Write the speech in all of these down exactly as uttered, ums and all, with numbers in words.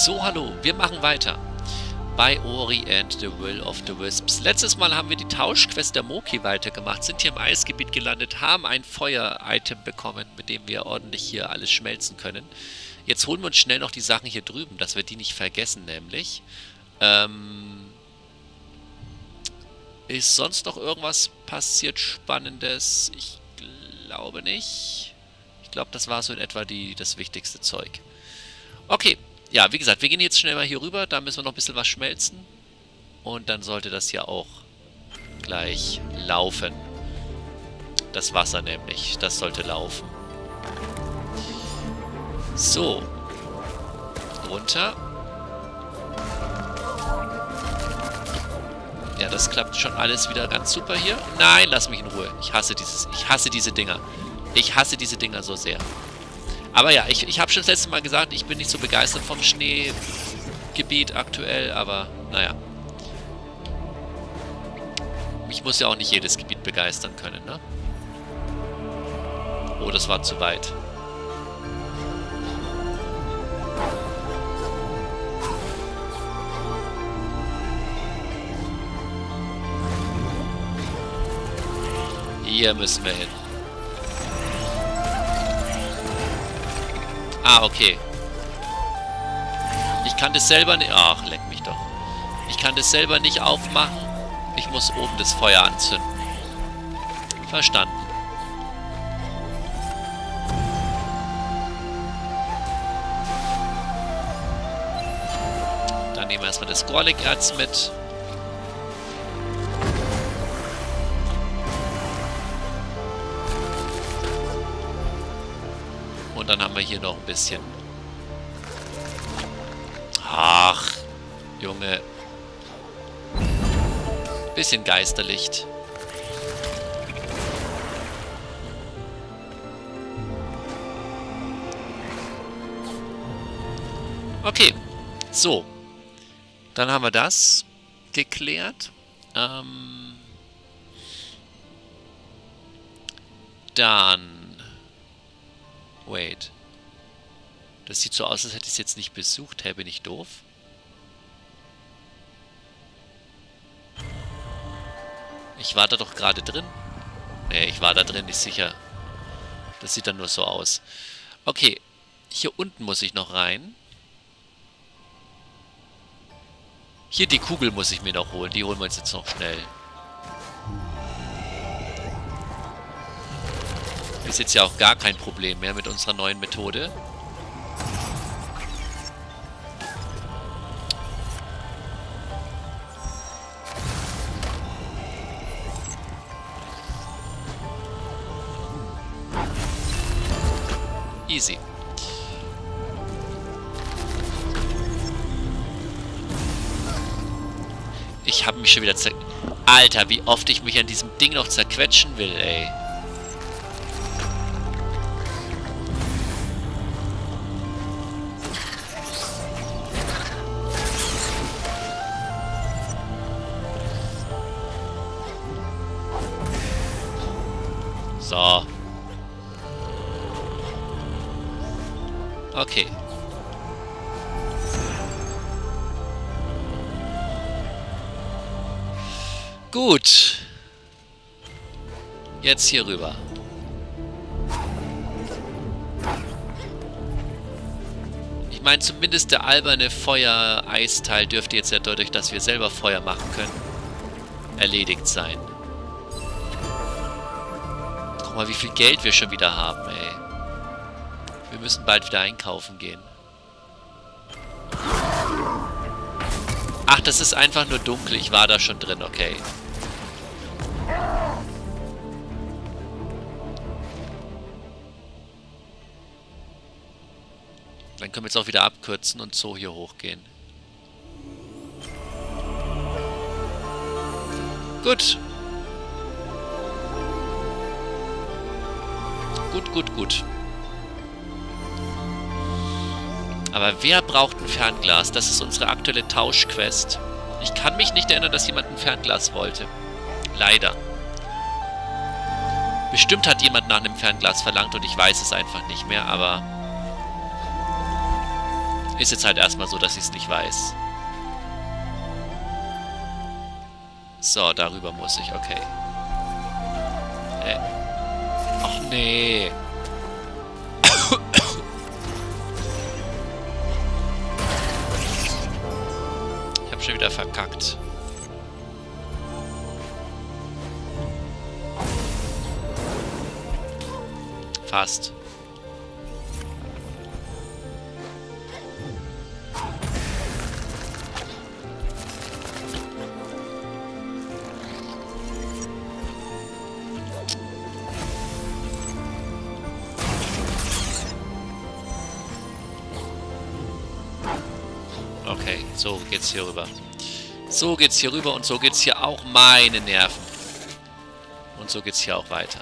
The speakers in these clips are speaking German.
So, hallo, wir machen weiter bei Ori and the Will of the Wisps. Letztes Mal haben wir die Tauschquest der Moki weitergemacht, sind hier im Eisgebiet gelandet, haben ein Feuer-Item bekommen, mit dem wir ordentlich hier alles schmelzen können. Jetzt holen wir uns schnell noch die Sachen hier drüben, dass wir die nicht vergessen, nämlich. Ähm, ist sonst noch irgendwas passiert Spannendes? Ich glaube nicht. Ich glaube, das war so in etwa die, das wichtigste Zeug. Okay. Ja, wie gesagt, wir gehen jetzt schnell mal hier rüber, da müssen wir noch ein bisschen was schmelzen. Und dann sollte das ja auch gleich laufen. Das Wasser nämlich, das sollte laufen. So. Runter. Ja, das klappt schon alles wieder ganz super hier. Nein, lass mich in Ruhe. Ich hasse dieses, ich hasse diese Dinger. Ich hasse diese Dinger so sehr. Aber ja, ich, ich habe schon das letzte Mal gesagt, ich bin nicht so begeistert vom Schneegebiet aktuell, aber naja. Mich muss ja auch nicht jedes Gebiet begeistern können, ne? Oh, das war zu weit. Hier müssen wir hin. Ah, okay. Ich kann das selber nicht... Ach, leck mich doch. Ich kann das selber nicht aufmachen. Ich muss oben das Feuer anzünden. Verstanden. Dann nehmen wir erstmal das Gorlik-Erz mit. Und dann haben wir hier noch ein bisschen... Ach, Junge. Bisschen Geisterlicht. Okay, so. Dann haben wir das geklärt. Ähm, dann... Wait. Das sieht so aus, als hätte ich es jetzt nicht besucht. Hä, bin ich doof? Ich war da doch gerade drin. Nee, ich war da drin, nicht sicher. Das sieht dann nur so aus. Okay. Hier unten muss ich noch rein. Hier die Kugel muss ich mir noch holen. Die holen wir uns jetzt noch schnell. Ist jetzt ja auch gar kein Problem mehr mit unserer neuen Methode. Easy. Ich habe mich schon wieder zer... Alter, wie oft ich mich an diesem Ding noch zerquetschen will, ey. So. Okay. Gut. Jetzt hier rüber. Ich meine, zumindest der alberne Feuer-Eisteil dürfte jetzt ja dadurch, dass wir selber Feuer machen können, erledigt sein. Guck mal, wie viel Geld wir schon wieder haben, ey. Wir müssen bald wieder einkaufen gehen. Ach, das ist einfach nur dunkel. Ich war da schon drin, okay. Dann können wir jetzt auch wieder abkürzen und so hier hochgehen. Gut. Gut, gut, gut. Aber wer braucht ein Fernglas? Das ist unsere aktuelle Tauschquest. Ich kann mich nicht erinnern, dass jemand ein Fernglas wollte. Leider. Bestimmt hat jemand nach einem Fernglas verlangt und ich weiß es einfach nicht mehr, aber... Ist jetzt halt erstmal so, dass ich es nicht weiß. So, darüber muss ich, okay. Äh. Ach nee. Ich habe schon wieder verkackt. Fast. Okay, so geht's hier rüber. So geht's hier rüber und so geht's hier auch meine Nerven. Und so geht's hier auch weiter.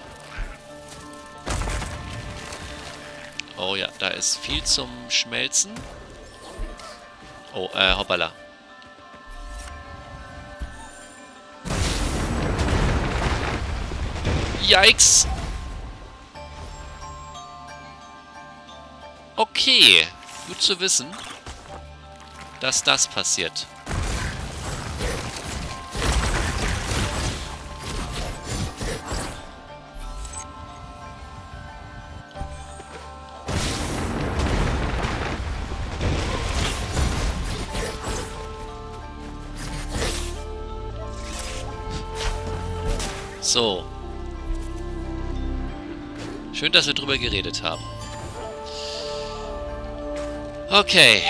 Oh ja, da ist viel zum Schmelzen. Oh, äh, hoppala. Yikes! Okay, gut zu wissen, dass das passiert. So. Schön, dass wir drüber geredet haben. Okay.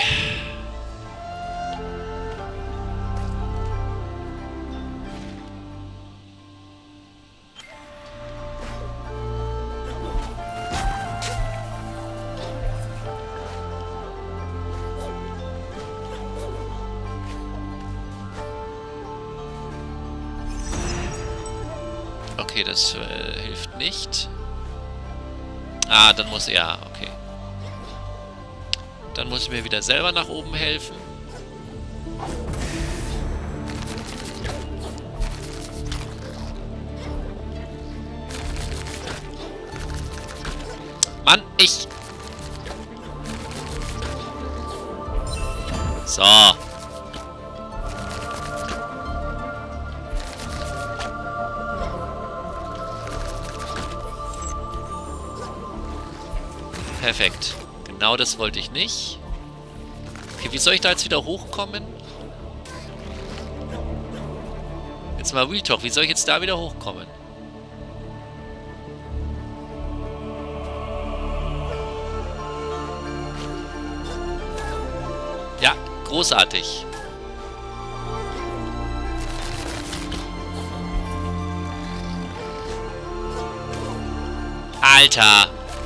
Okay, das äh, hilft nicht. Ah, dann muss er... Okay. Dann muss ich mir wieder selber nach oben helfen. Mann, ich... So. Perfekt. Genau das wollte ich nicht. Okay, wie soll ich da jetzt wieder hochkommen? Jetzt mal Real Talk. Wie soll ich jetzt da wieder hochkommen? Ja, großartig. Alter!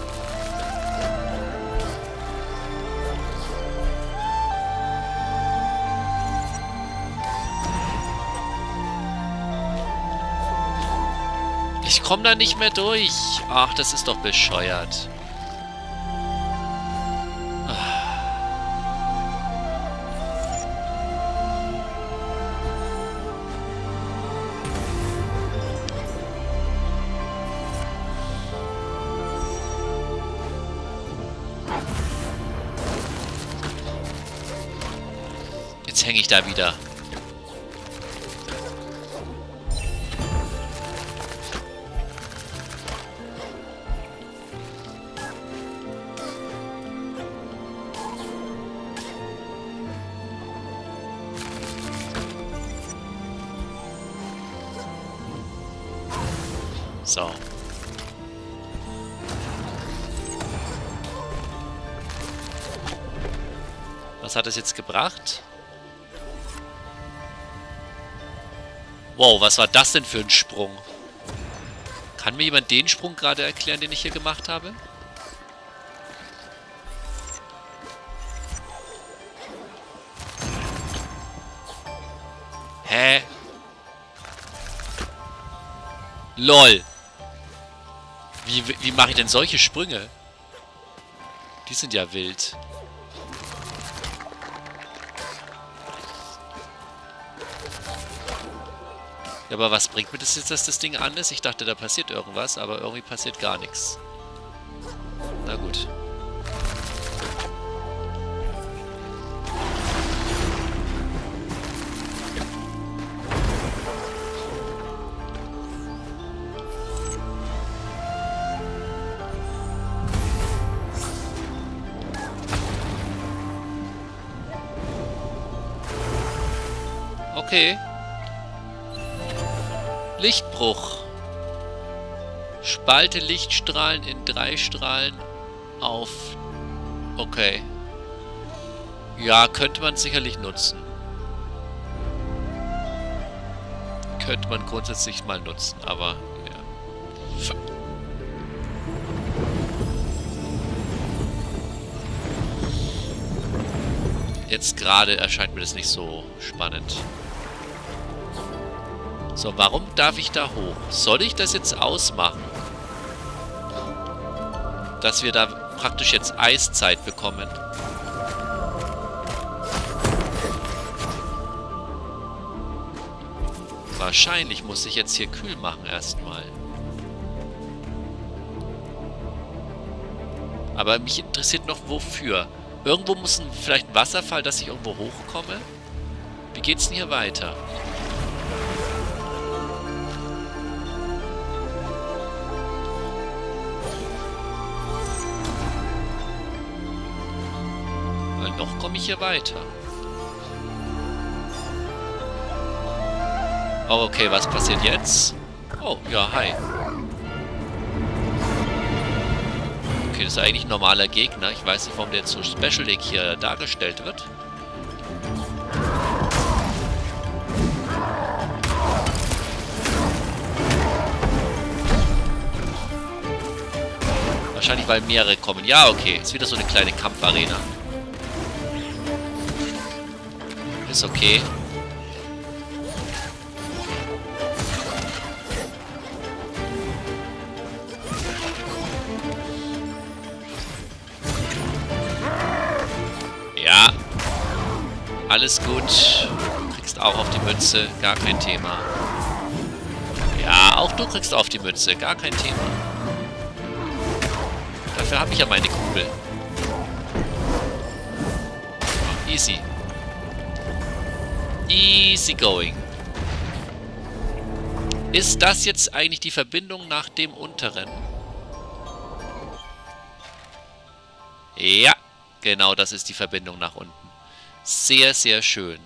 Ich komme da nicht mehr durch. Ach, das ist doch bescheuert. Jetzt hänge ich da wieder. So. Was hat es jetzt gebracht? Wow, was war das denn für ein Sprung? Kann mir jemand den Sprung gerade erklären, den ich hier gemacht habe? Hä? LOL. Wie, wie mache ich denn solche Sprünge? Die sind ja wild. Ja, aber was bringt mir das jetzt, dass das Ding an ist? Ich dachte, da passiert irgendwas, aber irgendwie passiert gar nichts. Na gut. Okay. Lichtbruch. Spalte Lichtstrahlen in drei Strahlen auf... Okay. Ja, könnte man sicherlich nutzen. Könnte man grundsätzlich mal nutzen, aber... Ja. Jetzt gerade erscheint mir das nicht so spannend. So, warum darf ich da hoch? Soll ich das jetzt ausmachen? Dass wir da praktisch jetzt Eiszeit bekommen. Wahrscheinlich muss ich jetzt hier kühl machen erstmal. Aber mich interessiert noch wofür. Irgendwo muss ein, vielleicht ein Wasserfall, dass ich irgendwo hochkomme. Wie geht's denn hier weiter? Weil noch komme ich hier weiter. Oh, okay, was passiert jetzt? Oh, ja, hi. Okay, das ist eigentlich ein normaler Gegner. Ich weiß nicht, warum der jetzt so Special League hier dargestellt wird. Wahrscheinlich, weil mehrere kommen. Ja, okay. Ist wieder so eine kleine Kampfarena. Ist okay. Ja. Alles gut. Du kriegst auch auf die Mütze. Gar kein Thema. Ja, auch du kriegst auf die Mütze. Gar kein Thema. Dafür habe ich ja meine Kugel. Easy. Easy going. Ist das jetzt eigentlich die Verbindung nach dem unteren? Ja, genau das ist die Verbindung nach unten. Sehr, sehr schön.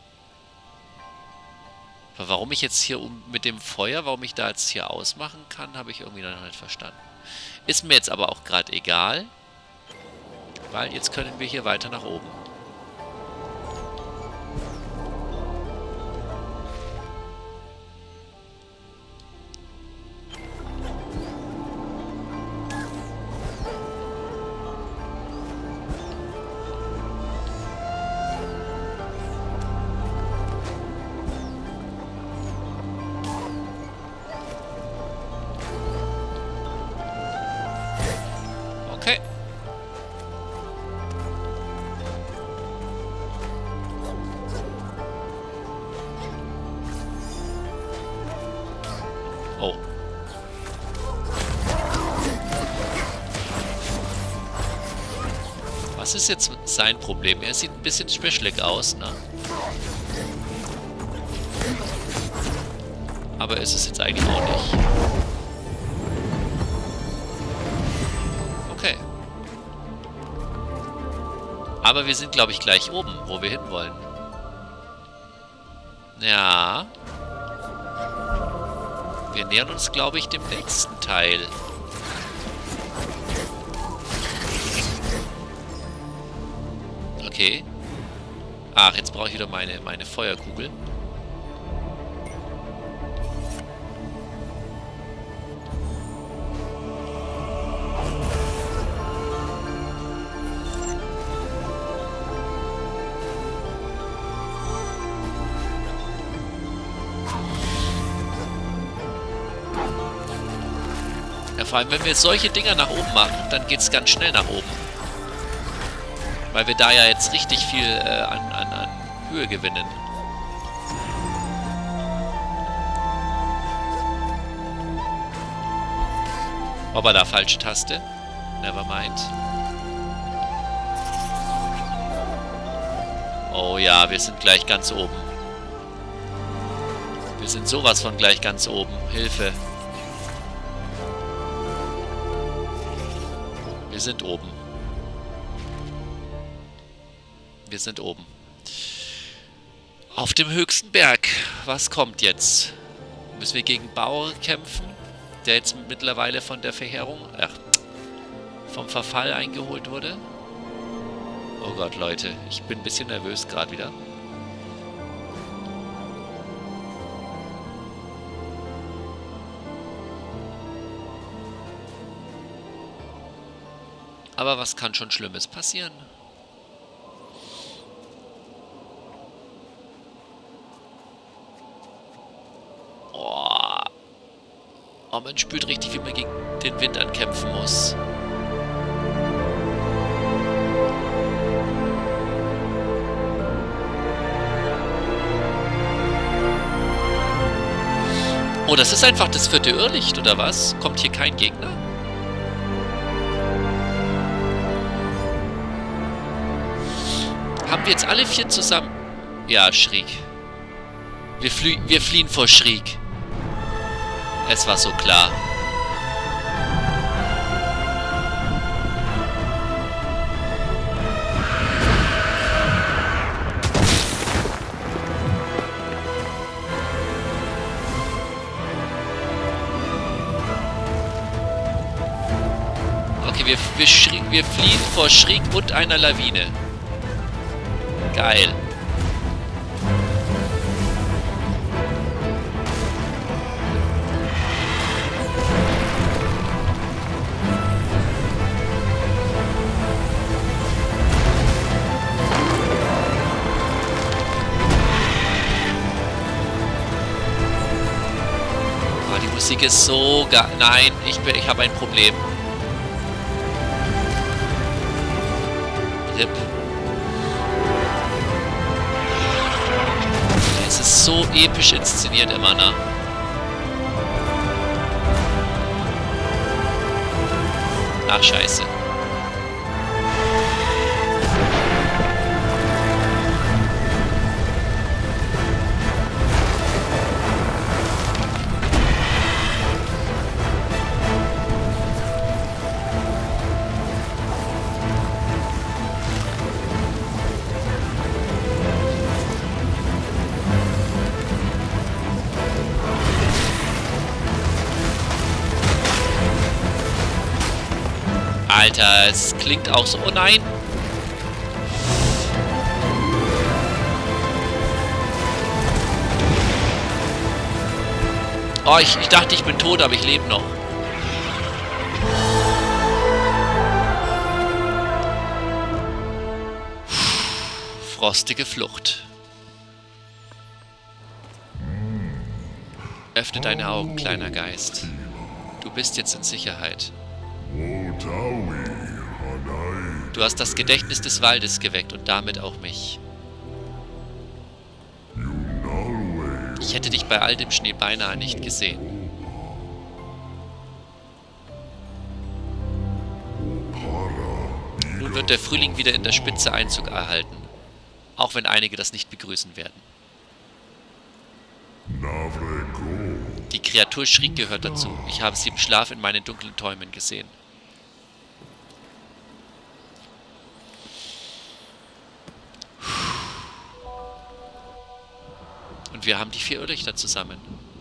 Aber warum ich jetzt hier um mit dem Feuer, warum ich da jetzt hier ausmachen kann, habe ich irgendwie noch nicht verstanden. Ist mir jetzt aber auch gerade egal, weil jetzt können wir hier weiter nach oben. Okay. Oh. Was ist jetzt sein Problem? Er sieht ein bisschen speschelig aus, ne? Aber ist es jetzt eigentlich auch nicht. Okay. Aber wir sind, glaube ich, gleich oben, wo wir hinwollen. Ja. Wir nähern uns, glaube ich, dem nächsten Teil. Okay. Ach, jetzt brauche ich wieder meine, meine Feuerkugel. Ja, vor allem, wenn wir solche Dinger nach oben machen, dann geht es ganz schnell nach oben. Weil wir da ja jetzt richtig viel äh, an, an, an Höhe gewinnen. Aber da falsche Taste. Nevermind. Oh ja, wir sind gleich ganz oben. Wir sind sowas von gleich ganz oben. Hilfe. Wir sind oben. Wir sind oben. Auf dem höchsten Berg. Was kommt jetzt? Müssen wir gegen Bauer kämpfen, der jetzt mittlerweile von der Verheerung, ach, vom Verfall eingeholt wurde? Oh Gott, Leute, ich bin ein bisschen nervös gerade wieder. Aber was kann schon Schlimmes passieren? Oh, oh man spürt richtig, wie man gegen den Wind ankämpfen muss. Oh, das ist einfach das vierte Irrlicht, oder was? Kommt hier kein Gegner? Haben wir jetzt alle vier zusammen? Ja, Shriek. Wir, flie wir fliehen vor Shriek. Es war so klar. Okay, wir, wir, wir fliehen vor Shriek und einer Lawine. Geil. Oh, die Musik ist so geil. Nein, ich, ich habe ein Problem. Rip. Es ist so episch inszeniert immer, ne? Ach, scheiße. Alter, es klingt auch so... Oh nein! Oh, ich, ich dachte, ich bin tot, aber ich lebe noch. Frostige Flucht. Öffne deine Augen, kleiner Geist. Du bist jetzt in Sicherheit. Du hast das Gedächtnis des Waldes geweckt und damit auch mich. Ich hätte dich bei all dem Schnee beinahe nicht gesehen. Nun wird der Frühling wieder in der Spitze Einzug erhalten, auch wenn einige das nicht begrüßen werden. Die Kreatur Shriek gehört dazu. Ich habe sie im Schlaf in meinen dunklen Träumen gesehen. Und wir haben die vier Irrlichter zusammen.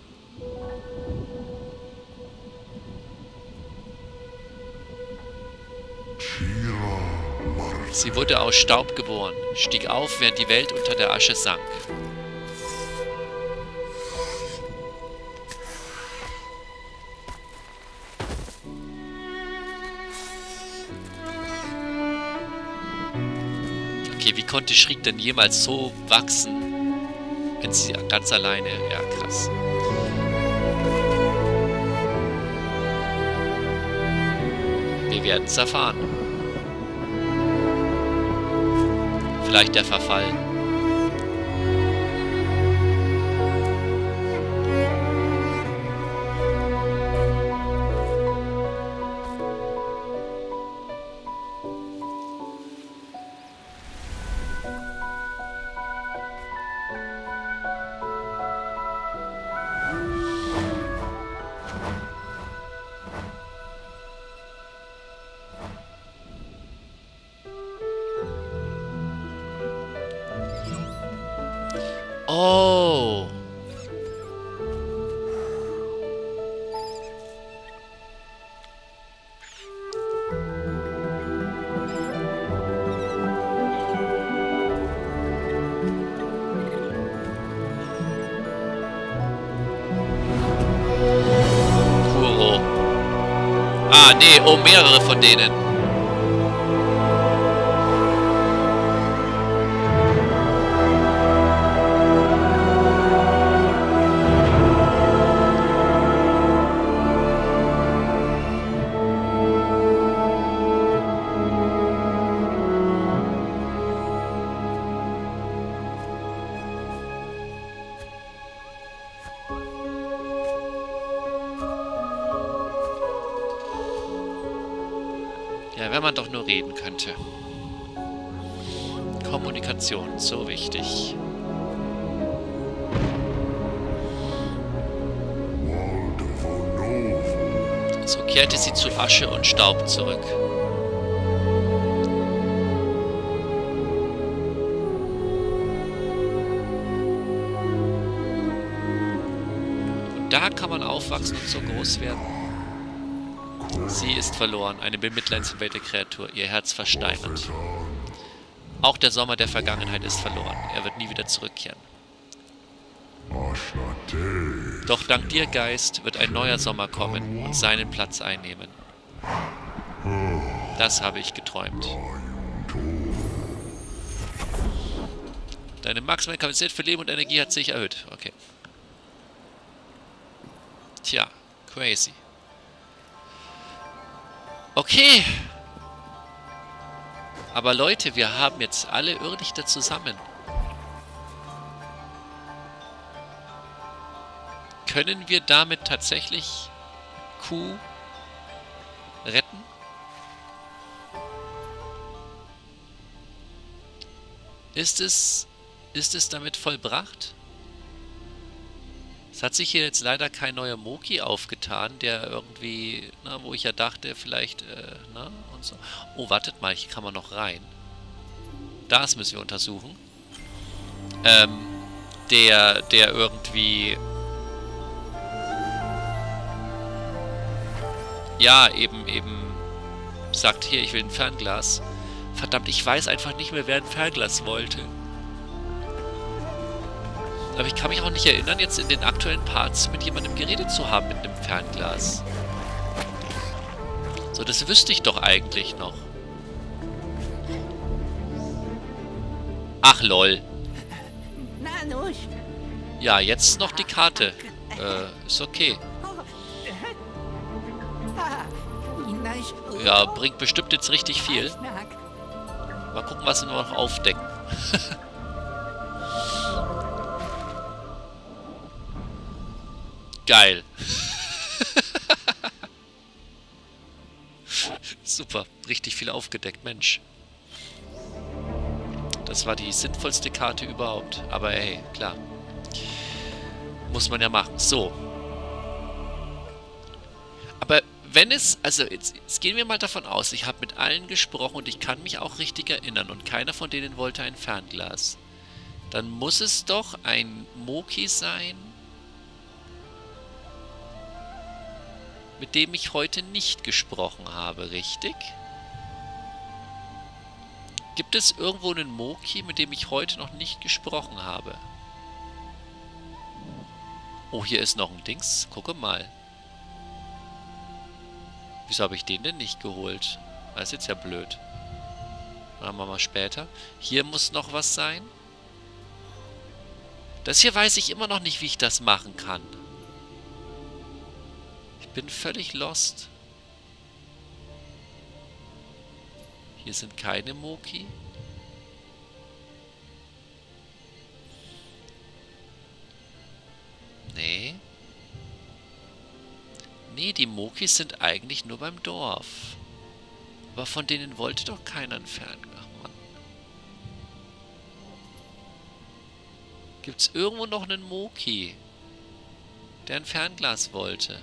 Sie wurde aus Staub geboren, stieg auf, während die Welt unter der Asche sank. Okay, wie konnte Shriek denn jemals so wachsen? Wenn sie ganz alleine... Ja, krass. Wir werden es erfahren. Vielleicht der Verfall. Oh. Kuro. Ah, nee, oh, mehrere von denen. Ja, wenn man doch nur reden könnte. Kommunikation, so wichtig. So kehrte sie zu Asche und Staub zurück. Und da kann man aufwachsen und so groß werden. Sie ist verloren, eine bemitleidenswerte Kreatur, ihr Herz versteinert. Auch der Sommer der Vergangenheit ist verloren, er wird nie wieder zurückkehren. Doch dank dir, Geist, wird ein neuer Sommer kommen und seinen Platz einnehmen. Das habe ich geträumt. Deine maximale Kapazität für Leben und Energie hat sich erhöht. Okay. Tja, crazy. Okay. Aber Leute, wir haben jetzt alle Irrlichter zusammen. Können wir damit tatsächlich Q retten? Ist es, ist es damit vollbracht? Es hat sich hier jetzt leider kein neuer Moki aufgetan, der irgendwie, na, wo ich ja dachte, vielleicht, äh, na, und so. Oh, wartet mal, hier kann man noch rein. Das müssen wir untersuchen. Ähm, der, der irgendwie... Ja, eben, eben sagt hier, ich will ein Fernglas. Verdammt, ich weiß einfach nicht mehr, wer ein Fernglas wollte. Aber ich kann mich auch nicht erinnern, jetzt in den aktuellen Parts mit jemandem geredet zu haben mit einem Fernglas. So, das wüsste ich doch eigentlich noch. Ach, lol. Ja, jetzt noch die Karte. Äh, ist okay. Ja, bringt bestimmt jetzt richtig viel. Mal gucken, was wir noch aufdecken. Geil. Super, richtig viel aufgedeckt, Mensch. Das war die sinnvollste Karte überhaupt. Aber ey, klar. Muss man ja machen. So. Aber wenn es, also jetzt, jetzt gehen wir mal davon aus, ich habe mit allen gesprochen und ich kann mich auch richtig erinnern und keiner von denen wollte ein Fernglas. Dann muss es doch ein Moki sein, mit dem ich heute nicht gesprochen habe, richtig? Gibt es irgendwo einen Moki, mit dem ich heute noch nicht gesprochen habe? Oh, hier ist noch ein Dings. Gucke mal. Wieso habe ich den denn nicht geholt? Das ist jetzt ja blöd. Dann machen wir mal später. Hier muss noch was sein. Das hier weiß ich immer noch nicht, wie ich das machen kann. Ich bin völlig lost. Hier sind keine Moki. Nee. Nee, die Mokis sind eigentlich nur beim Dorf. Aber von denen wollte doch keiner ein Fernglas. Ach Mann. Gibt's irgendwo noch einen Moki, der ein Fernglas wollte?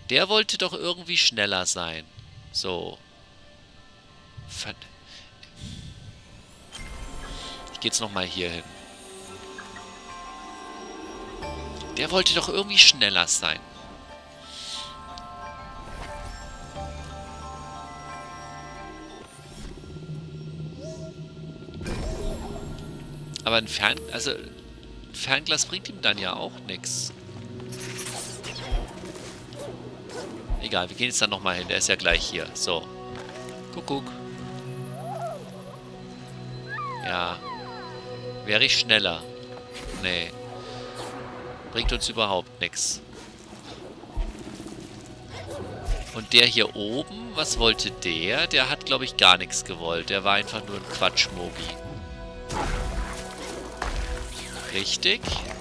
Der wollte doch irgendwie schneller sein. So. Ver ich gehe jetzt nochmal hier hin. Der wollte doch irgendwie schneller sein. Aber ein Fern... Also, ein Fernglas bringt ihm dann ja auch nichts. Egal, wir gehen jetzt dann nochmal hin. Der ist ja gleich hier. So. Kuckuck. Ja. Wäre ich schneller? Nee. Bringt uns überhaupt nichts. Und der hier oben, was wollte der? Der hat, glaube ich, gar nichts gewollt. Der war einfach nur ein Quatschmogi. Richtig.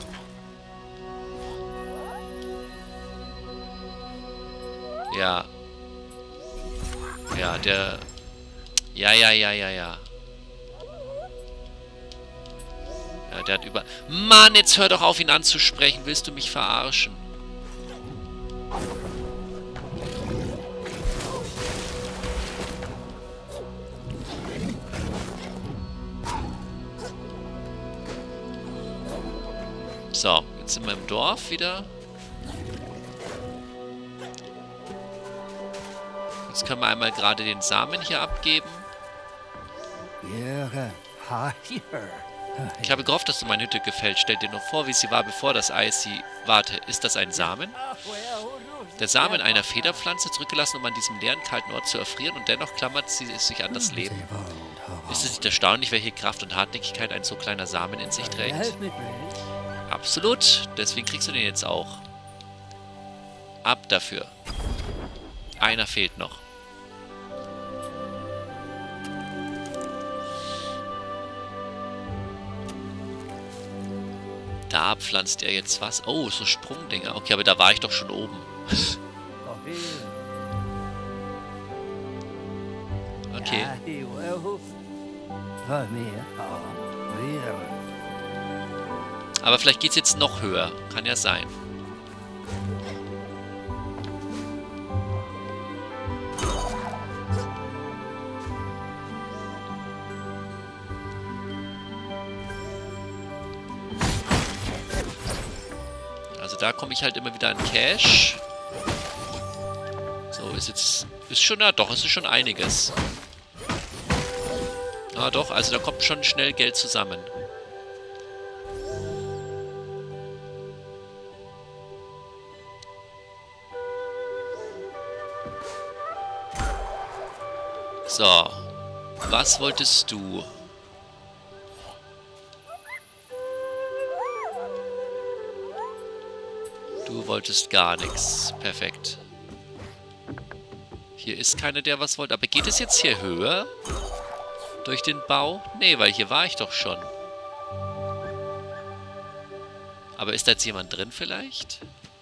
Ja. Ja, der... Ja, ja, ja, ja, ja. Ja, der hat über... Mann, jetzt hör doch auf, ihn anzusprechen. Willst du mich verarschen? So, jetzt sind wir im Dorf wieder. Jetzt können wir einmal gerade den Samen hier abgeben. Ich habe gehofft, dass du meine Hütte gefällt. Stell dir nur vor, wie sie war, bevor das Eis sie... Warte, ist das ein Samen? Der Samen einer Federpflanze, zurückgelassen, um an diesem leeren, kalten Ort zu erfrieren, und dennoch klammert sie sich an das Leben. Ist es nicht erstaunlich, welche Kraft und Hartnäckigkeit ein so kleiner Samen in sich trägt? Absolut. Deswegen kriegst du den jetzt auch. Ab dafür. Einer fehlt noch. Da pflanzt er jetzt was. Oh, so Sprungdinger. Okay, aber da war ich doch schon oben. Okay. Aber vielleicht geht es jetzt noch höher. Kann ja sein. Also da komme ich halt immer wieder an Cash. So, ist jetzt... Ist schon... Na doch, es ist schon einiges. Ah doch, also da kommt schon schnell Geld zusammen. So. Was wolltest du? Du wolltest gar nichts. Perfekt. Hier ist keiner, der was wollte. Aber geht es jetzt hier höher? Durch den Bau? Nee, weil hier war ich doch schon. Aber ist da jetzt jemand drin vielleicht?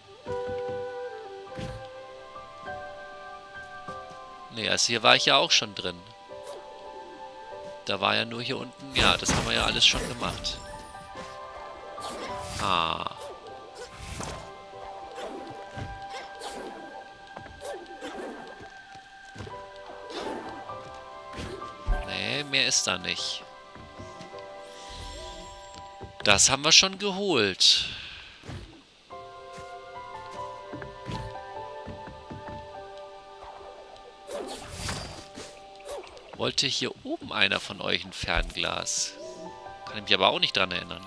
Nee, also hier war ich ja auch schon drin. Da war ja nur hier unten... Ja, das haben wir ja alles schon gemacht. Ah. Nee, mehr ist da nicht. Das haben wir schon geholt. Wollte hier oben einer von euch ein Fernglas? Kann ich mich aber auch nicht dran erinnern.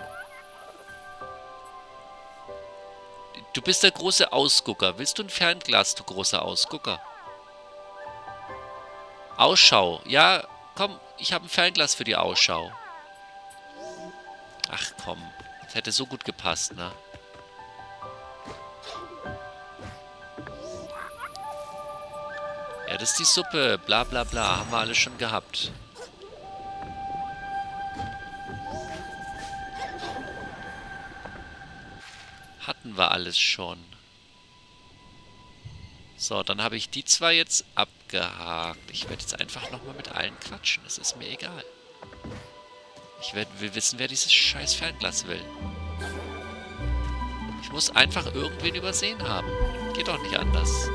Du bist der große Ausgucker. Willst du ein Fernglas, du großer Ausgucker? Ausschau. Ja, komm, ich habe ein Fernglas für die Ausschau. Ach komm, das hätte so gut gepasst, ne? Ja, das ist die Suppe. Bla bla bla. Haben wir alles schon gehabt. Hatten wir alles schon. So, dann habe ich die zwei jetzt abgehakt. Ich werde jetzt einfach nochmal mit allen quatschen. Das ist mir egal. Ich werd, will wissen, wer dieses scheiß Fernglas will. Ich muss einfach irgendwen übersehen haben. Geht doch nicht anders.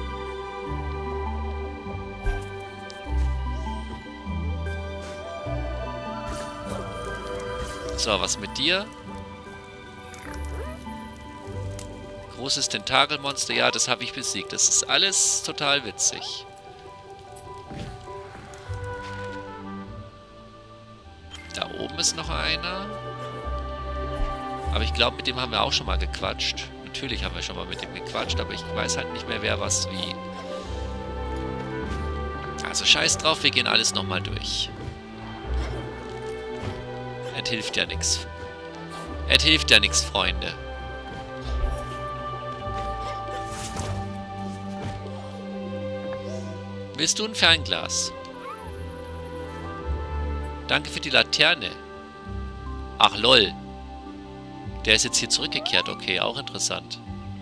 So, was mit dir? Großes Tentakelmonster. Ja, das habe ich besiegt. Das ist alles total witzig. Da oben ist noch einer. Aber ich glaube, mit dem haben wir auch schon mal gequatscht. Natürlich haben wir schon mal mit dem gequatscht, aber ich weiß halt nicht mehr, wer was wie. Also scheiß drauf, wir gehen alles nochmal durch. Es hilft ja nichts. Es hilft ja nichts, Freunde. Willst du ein Fernglas? Danke für die Laterne. Ach, lol. Der ist jetzt hier zurückgekehrt. Okay, auch interessant.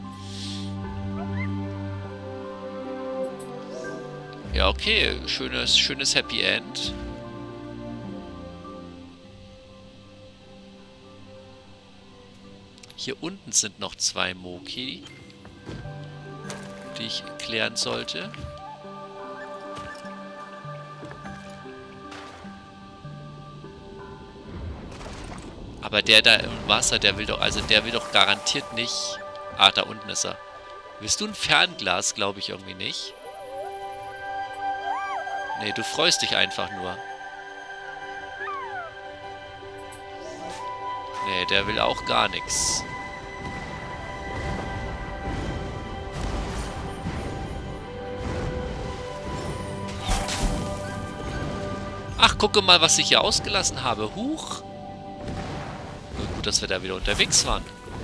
Ja, okay. Schönes, schönes Happy End. Hier unten sind noch zwei Moki, die ich klären sollte. Aber der da im Wasser, der will doch, also der will doch garantiert nicht... Ah, da unten ist er. Willst du ein Fernglas? Glaube ich irgendwie nicht. Nee, du freust dich einfach nur. Nee, der will auch gar nichts. Ach, gucke mal, was ich hier ausgelassen habe. Huch. Gut, dass wir da wieder unterwegs waren.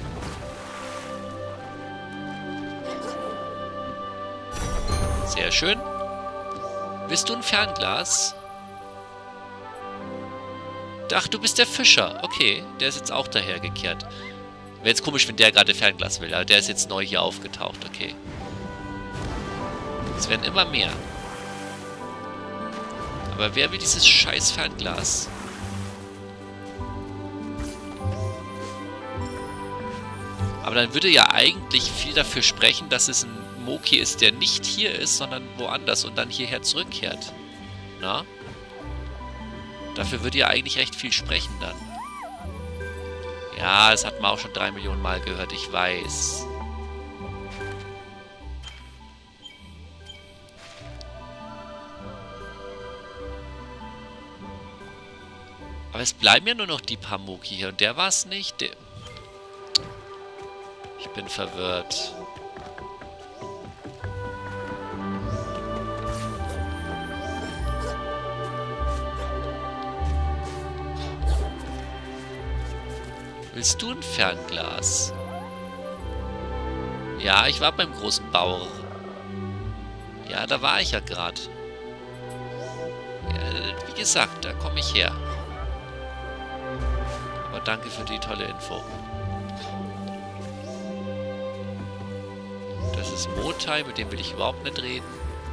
Sehr schön. Bist du ein Fernglas? Ach, du bist der Fischer. Okay, der ist jetzt auch dahergekehrt. Wäre jetzt komisch, wenn der gerade Fernglas will. Aber der ist jetzt neu hier aufgetaucht. Okay. Es werden immer mehr. Aber wer will dieses scheiß Fernglas? Aber dann würde ja eigentlich viel dafür sprechen, dass es ein Moki ist, der nicht hier ist, sondern woanders und dann hierher zurückkehrt. Na? Dafür würde ja eigentlich recht viel sprechen dann. Ja, das hat man auch schon drei Millionen Mal gehört, ich weiß. Aber es bleiben ja nur noch die paar Moki hier und der war es nicht. Der ich bin verwirrt. Willst du ein Fernglas? Ja, ich war beim großen Bauer. Ja, da war ich ja gerade. Ja, wie gesagt, da komme ich her. Aber danke für die tolle Info. Das ist Motai, mit dem will ich überhaupt nicht reden.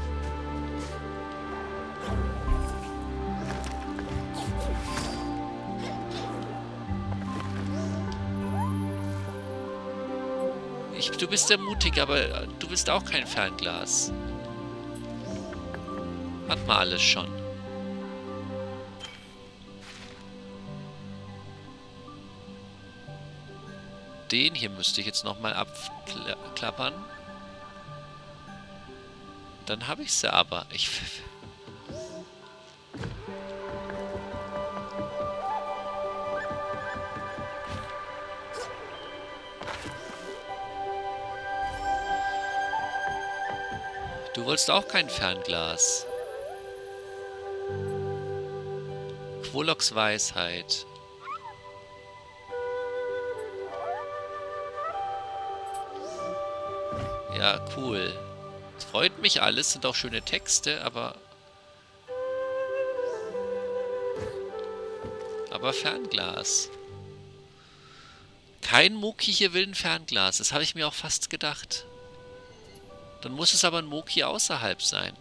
Ich, du bist ja mutig, aber du bist auch kein Fernglas. Hat man alles schon. Den hier müsste ich jetzt nochmal abklappern. Dann habe ich sie aber. Ich... Du wolltest auch kein Fernglas. Quoloks Weisheit. Ja, cool. Es freut mich alles, sind auch schöne Texte, aber... Aber Fernglas. Kein Moki hier will ein Fernglas, das habe ich mir auch fast gedacht. Dann muss es aber ein Moki außerhalb sein.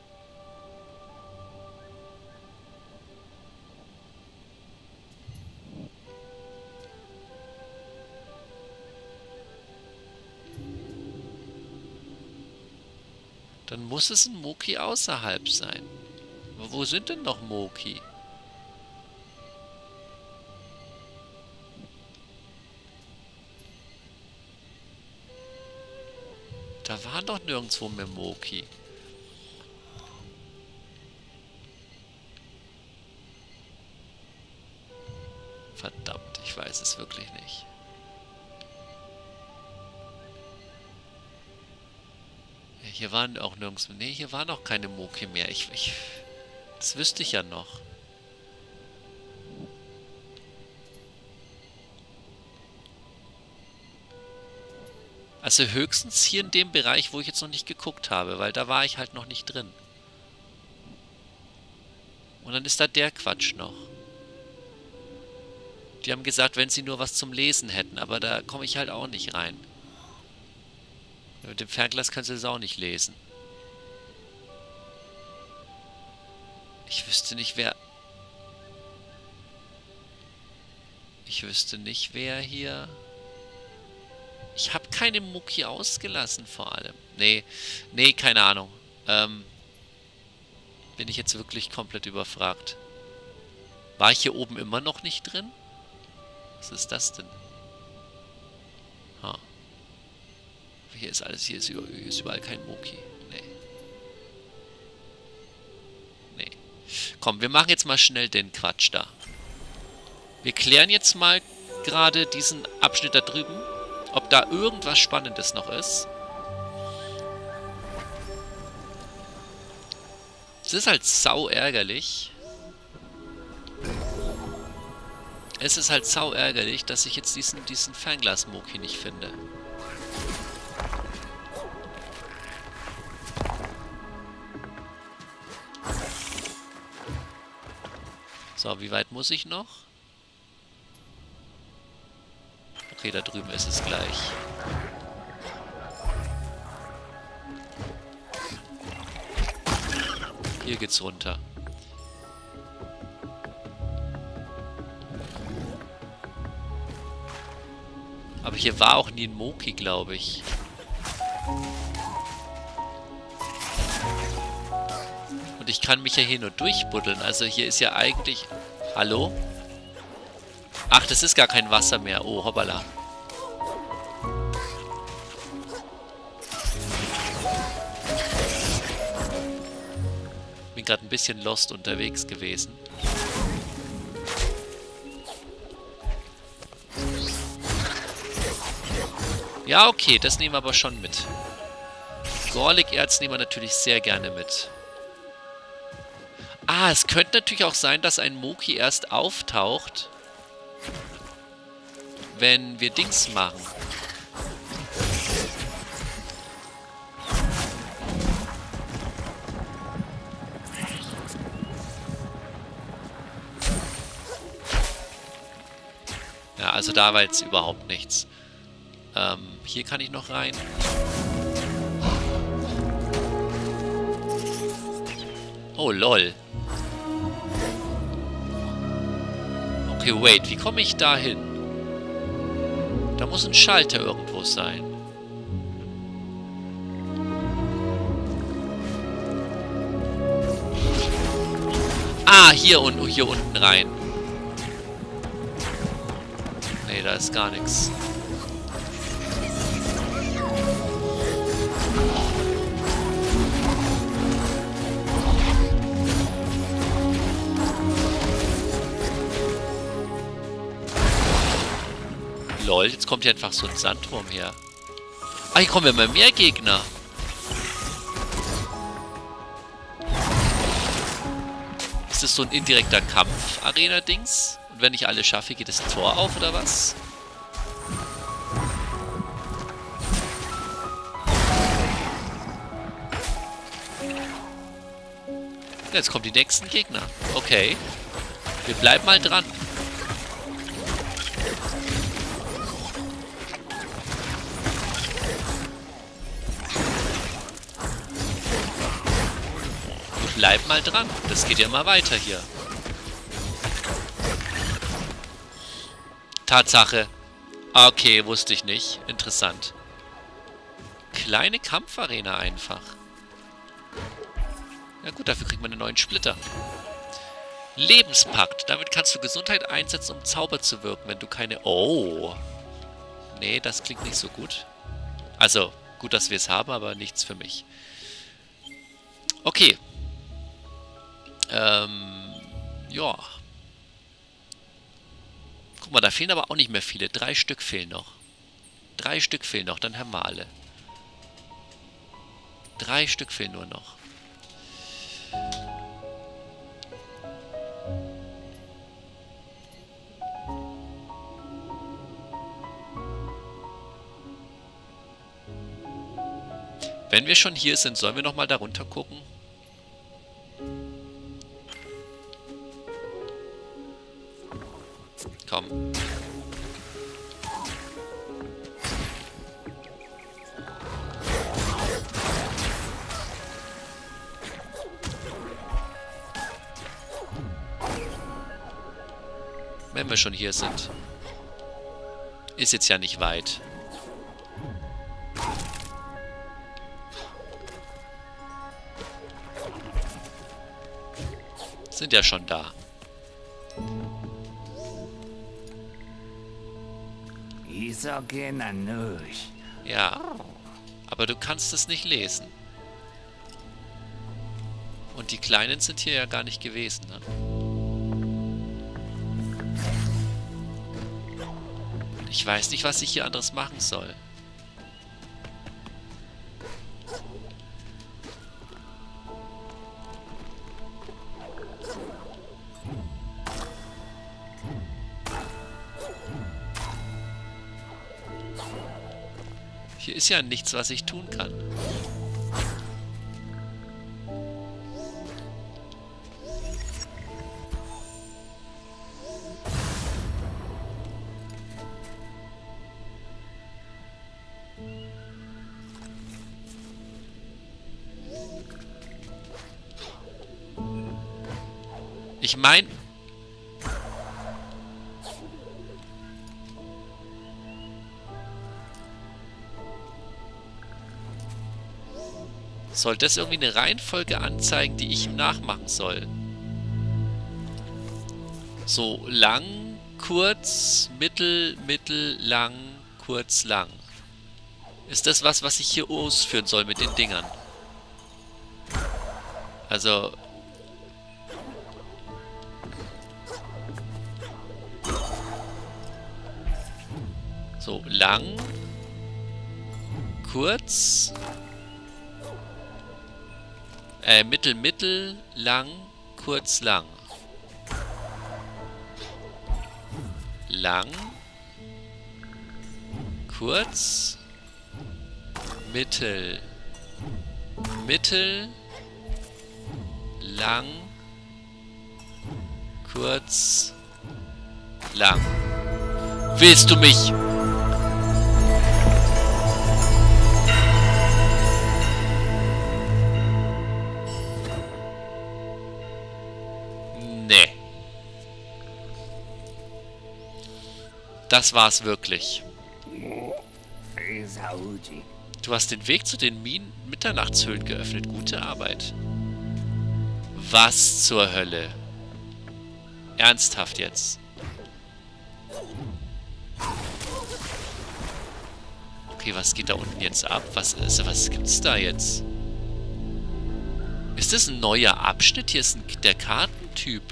Dann muss es ein Moki außerhalb sein. Aber wo sind denn noch Moki? Da war doch nirgendwo mehr Moki. Verdammt, ich weiß es wirklich nicht. Ja, hier waren auch nirgendwo... Nee, hier waren auch keine Moki mehr. Ich, ich, das wüsste ich ja noch. Also höchstens hier in dem Bereich, wo ich jetzt noch nicht geguckt habe, weil da war ich halt noch nicht drin. Und dann ist da der Quatsch noch. Die haben gesagt, wenn sie nur was zum Lesen hätten, aber da komme ich halt auch nicht rein. Mit dem Fernglas kannst du es auch nicht lesen. Ich wüsste nicht, wer... Ich wüsste nicht, wer hier... Ich habe keine Mucki ausgelassen, vor allem. Nee, nee, keine Ahnung. Ähm, bin ich jetzt wirklich komplett überfragt. War ich hier oben immer noch nicht drin? Was ist das denn? Ha. Hier ist alles, hier ist, über, hier ist überall kein Mucki. Nee. Nee. Komm, wir machen jetzt mal schnell den Quatsch da. Wir klären jetzt mal gerade diesen Abschnitt da drüben. Ob da irgendwas Spannendes noch ist. Es ist halt sau ärgerlich. Es ist halt sau ärgerlich, dass ich jetzt diesen, diesen Fernglas-Moki nicht finde. So, wie weit muss ich noch? Okay, da drüben ist es gleich. Hier geht's runter. Aber hier war auch nie ein Moki, glaube ich. Und ich kann mich ja hier nur durchbuddeln. Also hier ist ja eigentlich... Hallo? Ach, das ist gar kein Wasser mehr. Oh, hoppala. Bin gerade ein bisschen lost unterwegs gewesen. Ja, okay, das nehmen wir aber schon mit. Gorlik-Erz nehmen wir natürlich sehr gerne mit. Ah, es könnte natürlich auch sein, dass ein Moki erst auftaucht, wenn wir Dings machen. Ja, also da war jetzt überhaupt nichts. Ähm, hier kann ich noch rein. Oh, lol. Okay, wait, wie komme ich da hin? Da muss ein Schalter irgendwo sein. Ah, hier, und, hier unten rein. Nee, da ist gar nichts. Lol, jetzt kommt hier einfach so ein Sandwurm her. Ah, hier kommen immer mehr Gegner. Ist das so ein indirekter Kampf-Arena-Dings? Und wenn ich alle schaffe, geht das Tor auf, oder was? Jetzt kommen die nächsten Gegner. Okay. Wir bleiben mal dran. Bleib mal dran. Das geht ja immer weiter hier. Tatsache. Okay, wusste ich nicht. Interessant. Kleine Kampfarena einfach. Ja gut, dafür kriegt man einen neuen Splitter. Lebenspakt. Damit kannst du Gesundheit einsetzen, um Zauber zu wirken, wenn du keine... Oh. Nee, das klingt nicht so gut. Also, gut, dass wir es haben, aber nichts für mich. Okay. Ähm, ja. Guck mal, da fehlen aber auch nicht mehr viele. Drei Stück fehlen noch. Drei Stück fehlen noch, dann haben wir alle. Drei Stück fehlen nur noch. Wenn wir schon hier sind, sollen wir nochmal da runter gucken? Komm. Wenn wir schon hier sind. Ist jetzt ja nicht weit. Sind ja schon da. Ja, aber du kannst es nicht lesen. Und die Kleinen sind hier ja gar nicht gewesen, ne? Ich weiß nicht, was ich hier anderes machen soll. Hier ist ja nichts, was ich tun kann. Ich meine... Soll das irgendwie eine Reihenfolge anzeigen, die ich ihm nachmachen soll? So, lang, kurz, mittel, mittel, lang, kurz, lang. Ist das was, was ich hier ausführen soll mit den Dingern? Also... So, lang, kurz... Äh, mittel, mittel, lang, kurz, lang. Lang. Kurz. Mittel. Mittel. Lang. Kurz. Lang. Willst du mich? Das war's wirklich. Du hast den Weg zu den Minen Mitternachtshöhlen geöffnet. Gute Arbeit. Was zur Hölle? Ernsthaft jetzt? Okay, was geht da unten jetzt ab? Was ist, was gibt's da jetzt? Ist das ein neuer Abschnitt? Hier ist ein, der Kartentyp.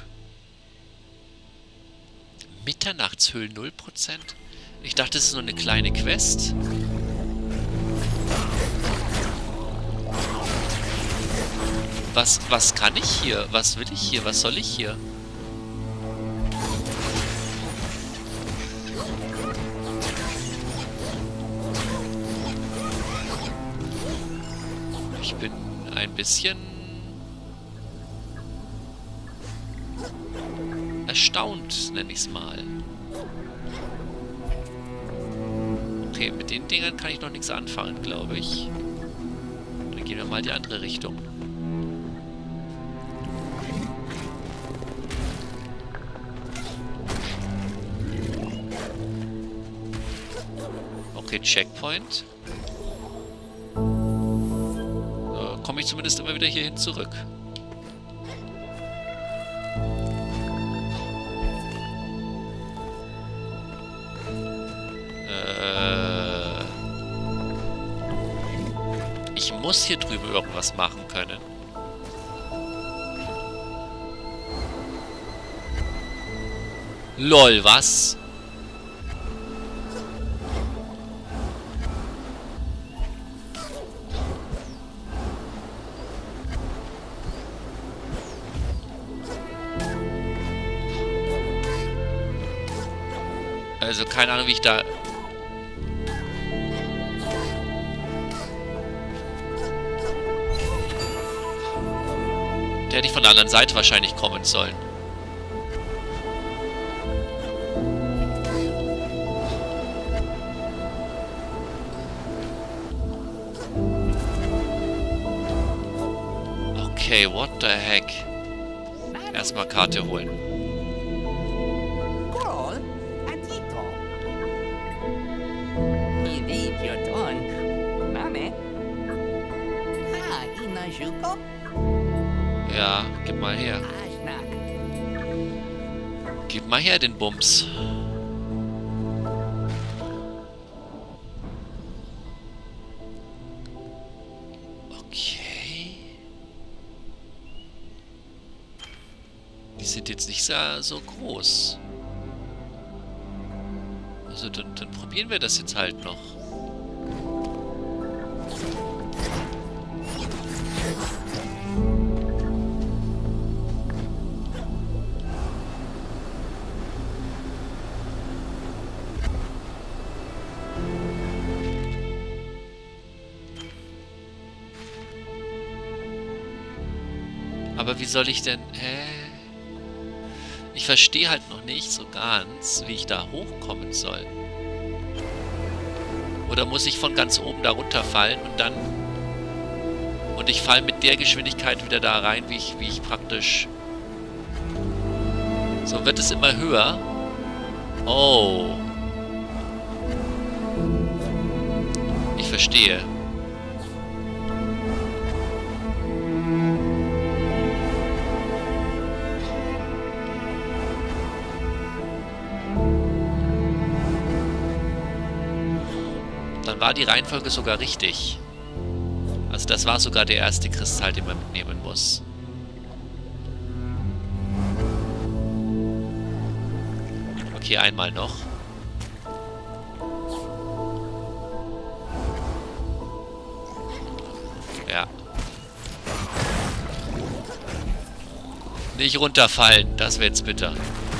Mitternachtshöhlen null Prozent? Ich dachte, das ist nur eine kleine Quest. Was, was kann ich hier? Was will ich hier? Was soll ich hier? Ich bin ein bisschen... erstaunt, nenne ich es mal. Okay, mit den Dingern kann ich noch nichts anfangen, glaube ich. Dann gehen wir mal in die andere Richtung. Okay, Checkpoint. Äh, komme komme ich zumindest immer wieder hierhin zurück. Äh... Ich muss hier drüben irgendwas machen können. Lol, was? Also keine Ahnung, wie ich da... Der hätte ich von der anderen Seite wahrscheinlich kommen sollen. Okay, what the heck? Erstmal Karte holen. Ja, gib mal her. Gib mal her den Bums. Okay. Die sind jetzt nicht so, so groß. Also dann, dann probieren wir das jetzt halt noch. Aber wie soll ich denn... Hä? Ich verstehe halt noch nicht so ganz, wie ich da hochkommen soll. Oder muss ich von ganz oben da runterfallen und dann... Und ich falle mit der Geschwindigkeit wieder da rein, wie ich, wie ich praktisch... So, wird es immer höher. Oh. Ich verstehe. War die Reihenfolge sogar richtig. Also das war sogar der erste Kristall, den man mitnehmen muss. Okay, einmal noch. Ja. Nicht runterfallen, das wäre jetzt bitter.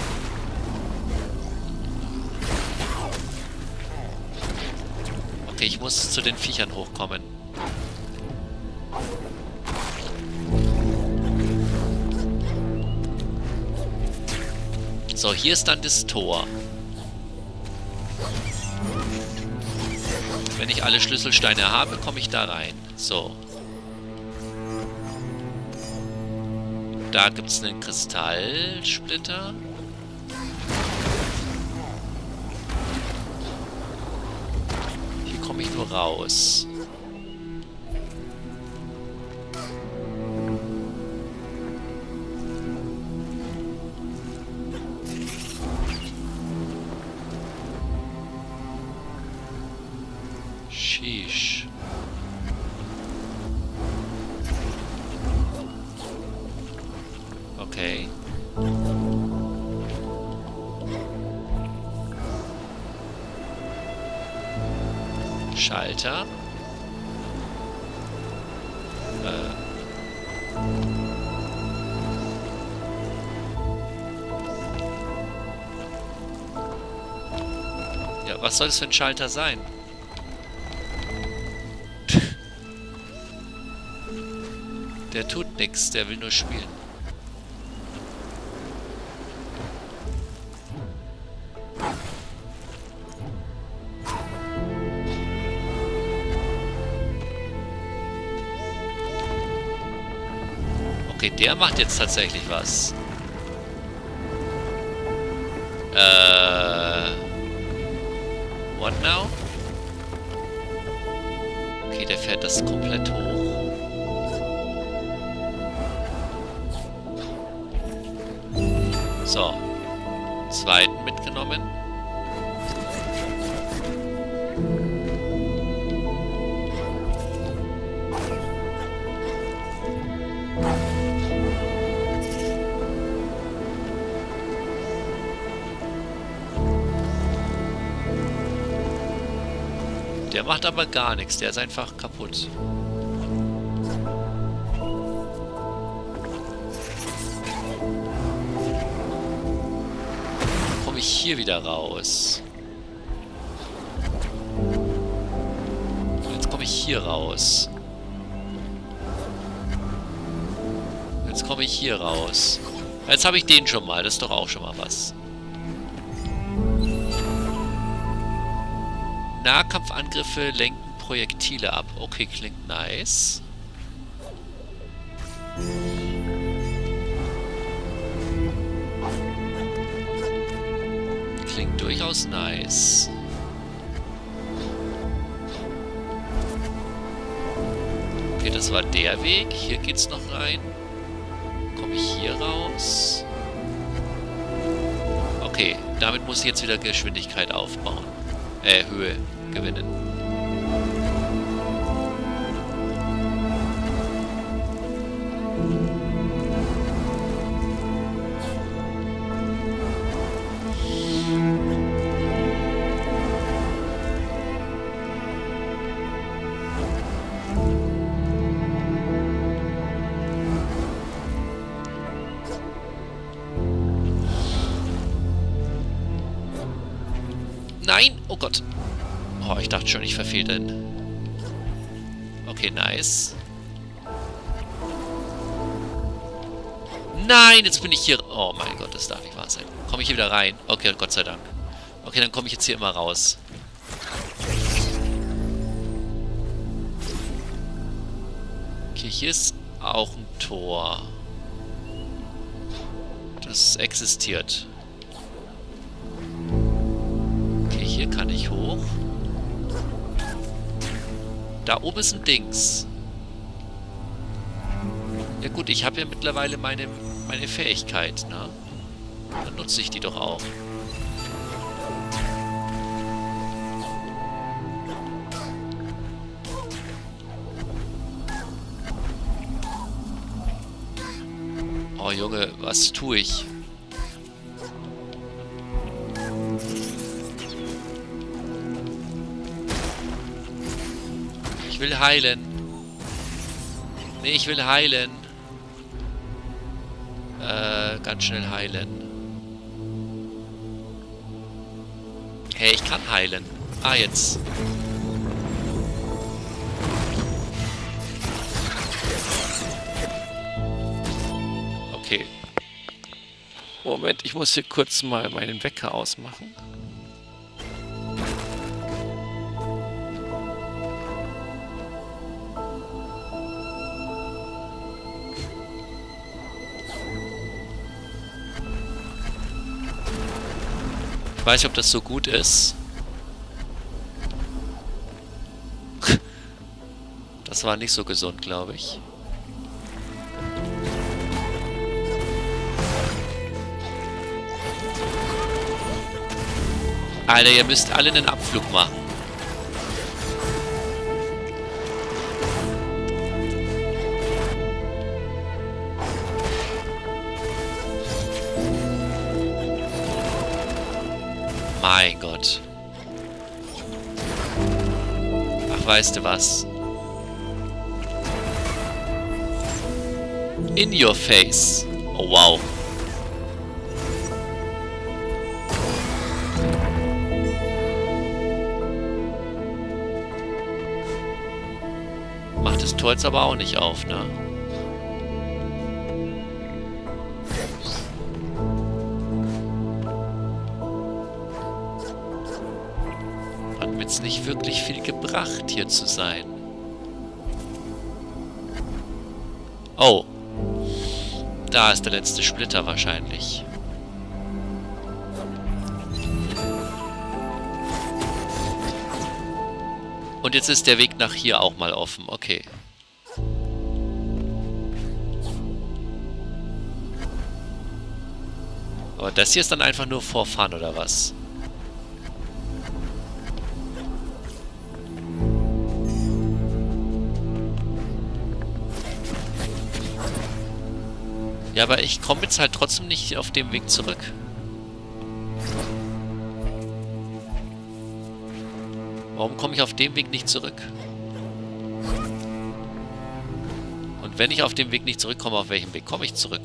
Ich muss zu den Viechern hochkommen. So, hier ist dann das Tor. Wenn ich alle Schlüsselsteine habe, komme ich da rein. So. Da gibt es einen Kristallsplitter. Komme ich nur raus. Sheesh. Okay. Schalter. Äh. Ja, was soll das für ein Schalter sein? Der tut nichts, der will nur spielen. Okay, der macht jetzt tatsächlich was. Äh... What now? Okay, der fährt das komplett hoch. So. Zweiten mitgenommen. Der macht aber gar nichts. Der ist einfach kaputt. Dann komme ich hier wieder raus. Jetzt komme ich hier raus. Jetzt komme ich hier raus. Jetzt habe ich den schon mal. Das ist doch auch schon mal was. Nahkampfangriffe lenken Projektile ab. Okay, klingt nice. Klingt durchaus nice. Okay, das war der Weg. Hier geht's noch rein. Komme ich hier raus? Okay, damit muss ich jetzt wieder Geschwindigkeit aufbauen. Äh, Höhe gewinnen. Nein! Oh Gott. Oh, ich dachte schon, ich verfehle den. Okay, nice. Nein, jetzt bin ich hier... Oh mein Gott, das darf nicht wahr sein. Komme ich hier wieder rein? Okay, Gott sei Dank. Okay, dann komme ich jetzt hier immer raus. Okay, hier ist auch ein Tor. Das existiert. Hier kann ich hoch. Da oben ist ein Dings. Ja gut, ich habe ja mittlerweile meine, meine Fähigkeit, ne? Dann nutze ich die doch auch. Oh Junge, was tue ich? Ich will heilen. Nee, ich will heilen. Äh, ganz schnell heilen. Hey, ich kann heilen. Ah, jetzt. Okay. Moment, ich muss hier kurz mal meinen Wecker ausmachen. Ich weiß nicht, ob das so gut ist. Das war nicht so gesund, glaube ich. Alter, ihr müsst alle einen Abflug machen. Mein Gott. Ach, weißt du was? In your face. Oh, wow. Macht das Tor jetzt aber auch nicht auf, ne? Nicht wirklich viel gebracht, hier zu sein. Oh. Da ist der letzte Splitter wahrscheinlich. Und jetzt ist der Weg nach hier auch mal offen. Okay. Aber das hier ist dann einfach nur for fun, oder was? Ja, aber ich komme jetzt halt trotzdem nicht auf dem Weg zurück. Warum komme ich auf dem Weg nicht zurück? Und wenn ich auf dem Weg nicht zurückkomme, auf welchem Weg komme ich zurück?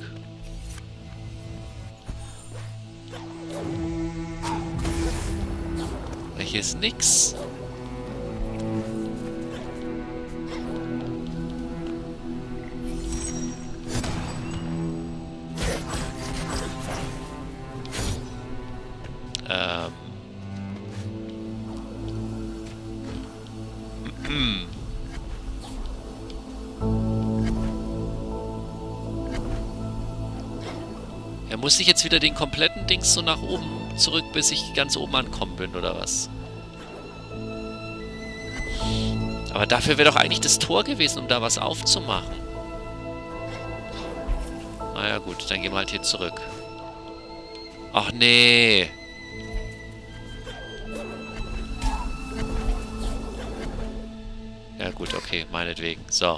Hier ist nix. Ähm. Er muss sich jetzt wieder den kompletten Dings so nach oben zurück, bis ich ganz oben ankommen bin, oder was? Aber dafür wäre doch eigentlich das Tor gewesen, um da was aufzumachen. Naja gut, dann gehen wir halt hier zurück. Ach nee. Ja gut, okay, meinetwegen. So.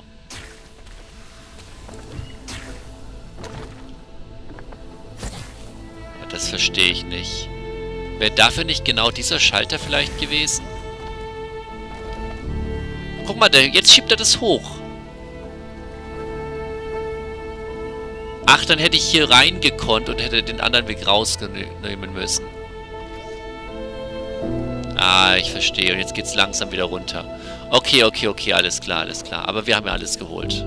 Das verstehe ich nicht. Wäre dafür nicht genau dieser Schalter vielleicht gewesen? Guck mal, der, jetzt schiebt er das hoch. Ach, dann hätte ich hier reingekonnt und hätte den anderen Weg rausnehmen müssen. Ah, ich verstehe. Und jetzt geht's langsam wieder runter. Okay, okay, okay, alles klar, alles klar. Aber wir haben ja alles geholt.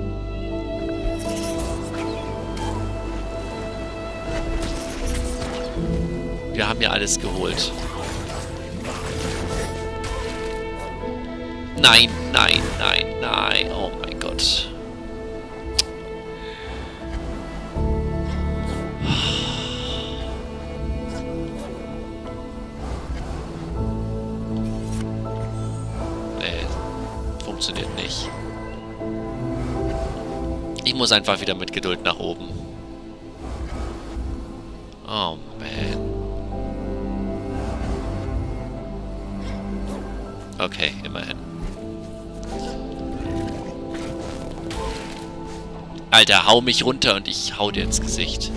Wir haben ja alles geholt. Nein, nein, nein, nein. Oh mein Gott. Nee, funktioniert nicht. Ich muss einfach wieder mit Geduld nach oben. Oh man. Okay, immerhin. Alter, hau mich runter und ich hau dir ins Gesicht.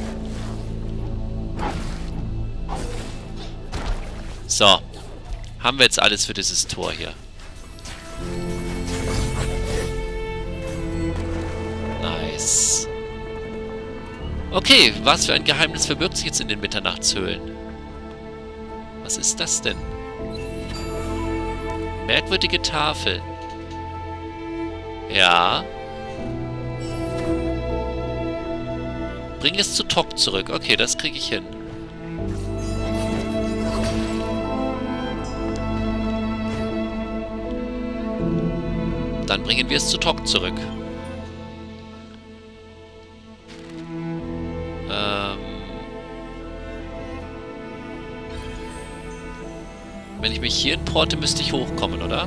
So. Haben wir jetzt alles für dieses Tor hier. Nice. Okay, was für ein Geheimnis verbirgt sich jetzt in den Mitternachtshöhlen? Was ist das denn? Merkwürdige Tafel. Ja. Bring es zu Tok zurück. Okay, das kriege ich hin. Dann bringen wir es zu Tok zurück. Ähm... Wenn ich mich hier porte, müsste ich hochkommen, oder?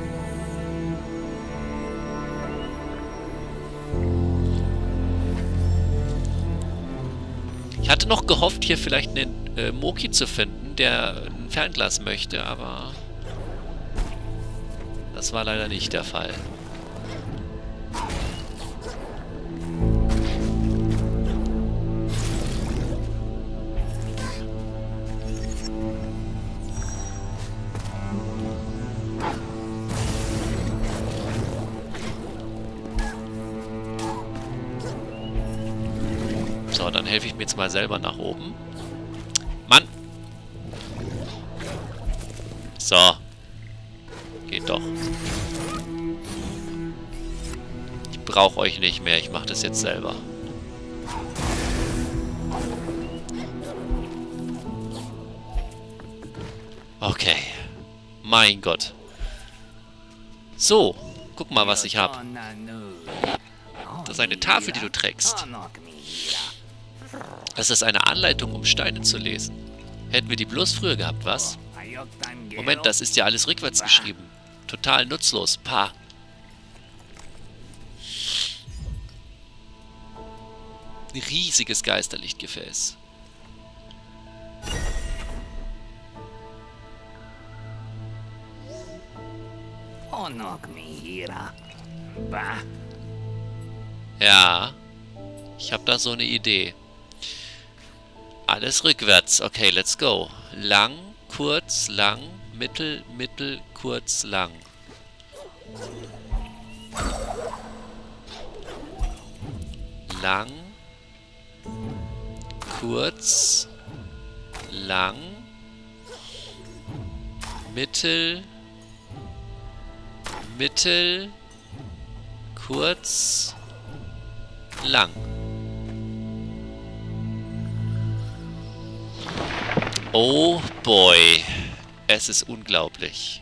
Ich hatte noch gehofft, hier vielleicht einen äh, Moki zu finden, der ein Fernglas möchte, aber das war leider nicht der Fall. So, dann helfe ich mir jetzt mal selber nach oben. Mann! So. Geht doch. Ich brauche euch nicht mehr. Ich mache das jetzt selber. Okay. Mein Gott. So. Guck mal, was ich habe. Das ist eine Tafel, die du trägst. Das ist eine Anleitung, um Steine zu lesen. Hätten wir die bloß früher gehabt, was? Moment, das ist ja alles rückwärts geschrieben. Total nutzlos. Pah. Ein riesiges Geisterlichtgefäß. Ja, ich habe da so eine Idee. Alles rückwärts. Okay, let's go. Lang, kurz, lang, mittel, mittel, kurz, lang. Lang, kurz, lang, mittel, mittel, kurz, lang. Oh boy, es ist unglaublich.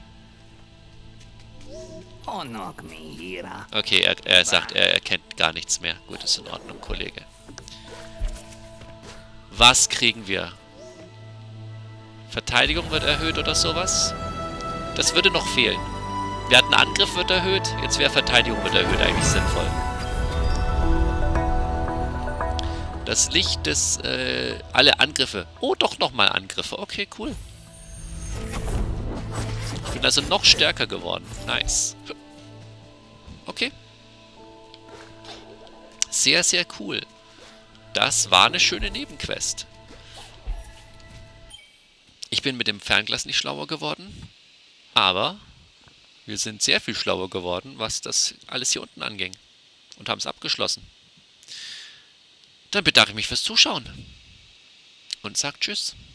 Okay, er, er sagt, er erkennt gar nichts mehr. Gut, ist in Ordnung, Kollege. Was kriegen wir? Verteidigung wird erhöht oder sowas? Das würde noch fehlen. Wir hatten Angriff wird erhöht, jetzt wäre Verteidigung wird erhöht eigentlich sinnvoll. Das Licht des, äh, alle Angriffe. Oh, doch nochmal Angriffe. Okay, cool. Ich bin also noch stärker geworden. Nice. Okay. Sehr, sehr cool. Das war eine schöne Nebenquest. Ich bin mit dem Fernglas nicht schlauer geworden, aber wir sind sehr viel schlauer geworden, was das alles hier unten anging. Und haben es abgeschlossen. Dann bedanke ich mich fürs Zuschauen und sage Tschüss.